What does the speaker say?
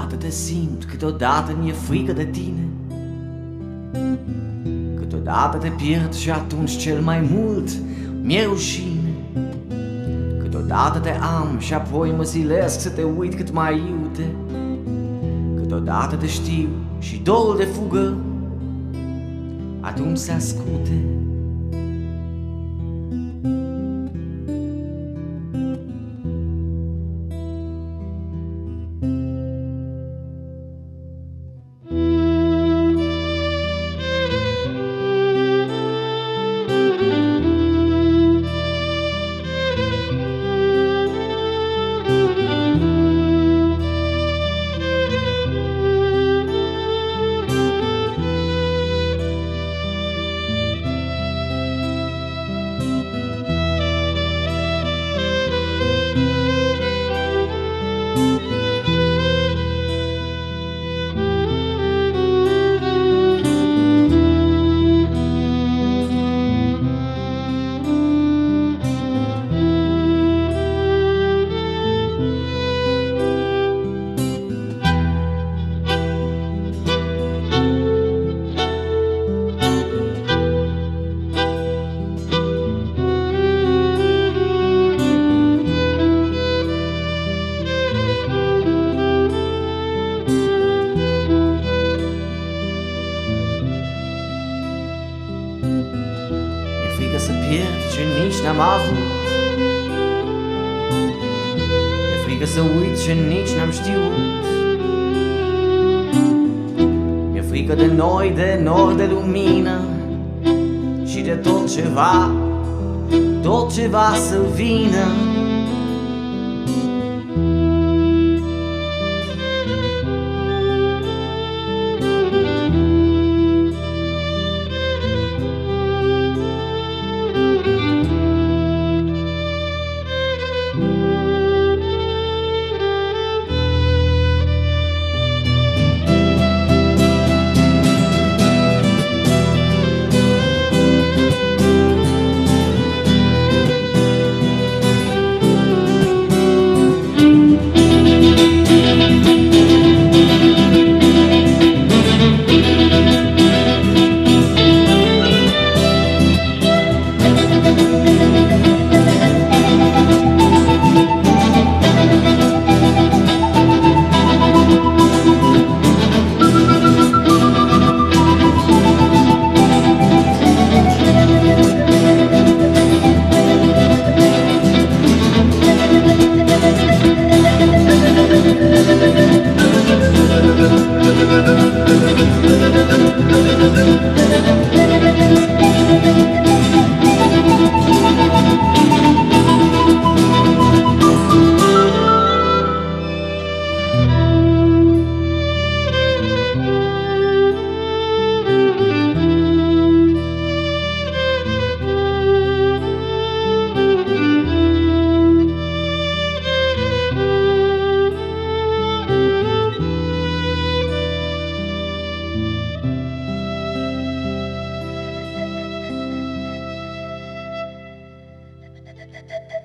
Câteodată te simt, câteodată mi-e frică de tine. Câteodată te pierd și atunci cel mai mult mi-e rușine. Câteodată te am și apoi mă silesc să te uit cât mai iute. Câteodată te știu și dorul de fugă atunci se ascute. Mi-e frică să pierd ce nici n-am avut. Mi-e frică să uit ce nici n-am știut. Mi-e frică de noi, de nori, de lumină și de tot ceva să vină. Da, da, da.